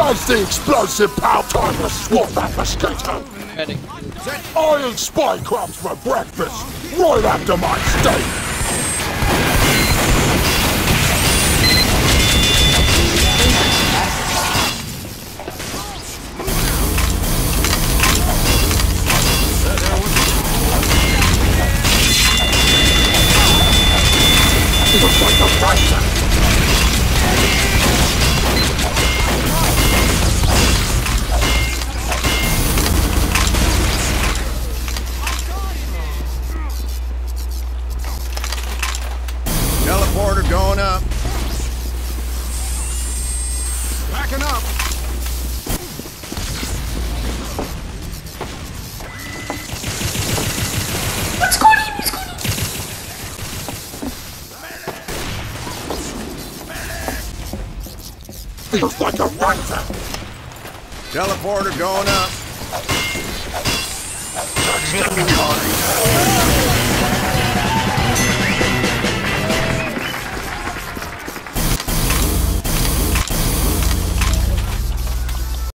Taste the explosive power. Time to swap that mosquito. Ready. I eat spy crumbs for breakfast, right after my steak. Looks like a fighter. Teleporter going up. Backing up. What's going on? What's going on? Feels like a fighter. Teleporter going up. Touchdown.